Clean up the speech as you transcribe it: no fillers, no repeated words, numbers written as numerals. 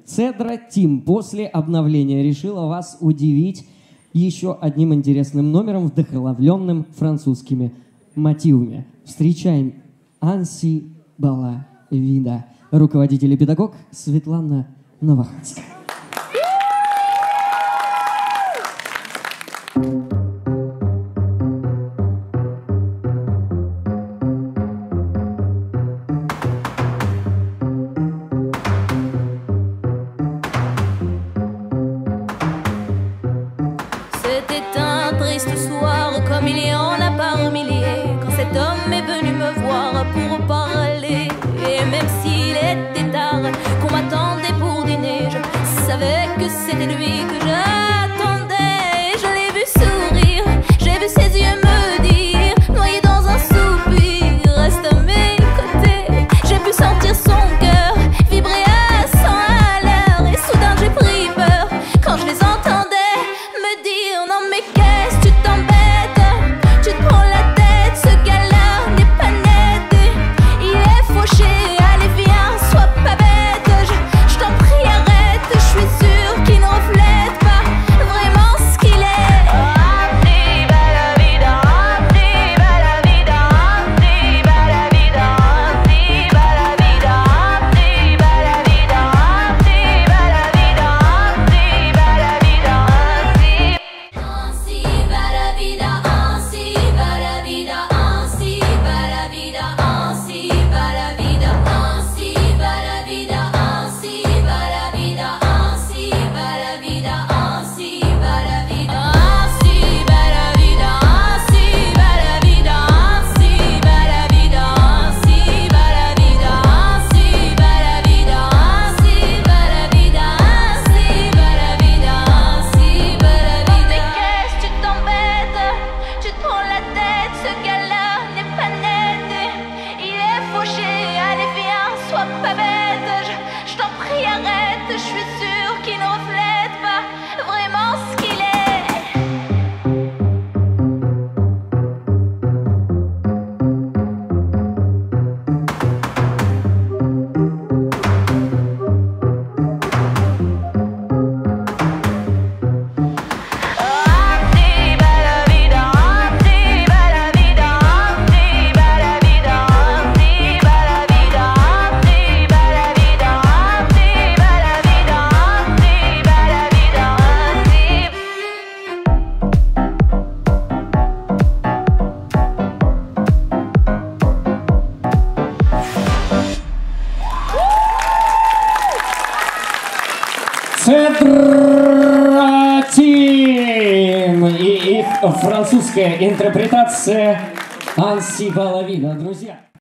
Cedra Team после обновления решила вас удивить еще одним интересным номером, вдохновленным французскими мотивами. Встречаем Анси Балавида, руководитель и педагог Светлана Новоханская. C'était un triste soir, comme il y en a par milliers, quand cet homme est venu me voir pour parler. Et même s'il était tard, qu'on m'attendait pour dîner, je savais que c'était lui que j'attendais. Je l'ai vu sourire, j'ai vu ses yeux me dire, noyé dans un soupir, reste à mes côtés. J'ai pu sentir son cœur vibrer à 100 à l'heure, et soudain j'ai pris peur quand je les entendais me dire: non mais qu'est-ce tu t'embêtes, tu te prends la tête, ce gars-là n'est pas net, il est fauché, allez viens, sois pas bête, je t'en prie arrête, je suis sûre qu'il ne reflète pas vraiment ce qu'il est. Pas bête, je t'en prie arrête, je suis sûre qu'il ne reflète pas vraiment ce qu'il est. Cedra Team и их французская интерпретация Анси Балавида, друзья.